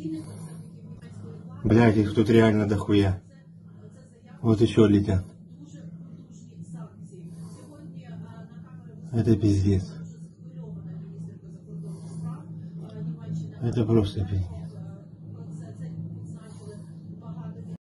Блядь, их тут реально дохуя. Вот еще летят. Это пиздец. Это просто пиздец.